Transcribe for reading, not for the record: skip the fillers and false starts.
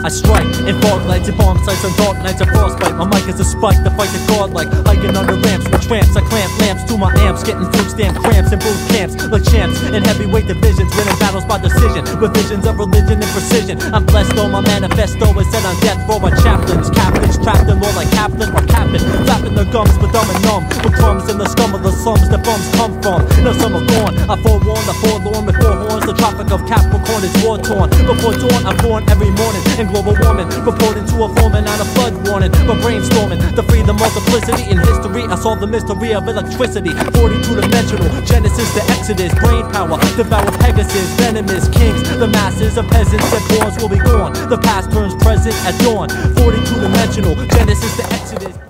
I strike in fog lights and bomb sights on dark nights of frostbite. My mic is a spike to fight the godlike, hiking under ramps with tramps. I clamp lamps to my amps, getting food stamp cramps in boot camps like champs in heavyweight divisions, winning battles by decision with visions of religion and precision. I'm blessed though my manifesto is set on death row by chaplains, captains trapped in law like Kaplan or Captain, flapping their gums but dumb and numb with crumbs in the scum of the slums that bums come from. Now some are gone, I forewarn the forlorn with four horns. The Tropic of Capricorn is war torn. Before dawn I'm born every morning in global warming, reporting to a foreman on a flood warning. But brainstorming to free the multiplicity in history, I solve the mystery of electricity. 42-dimensional Genesis to Exodus, brain power devour Pegasus, venomous kings. The masses of peasants and pawns will be gone. The past turns present at dawn. 42-dimensional Genesis to Exodus.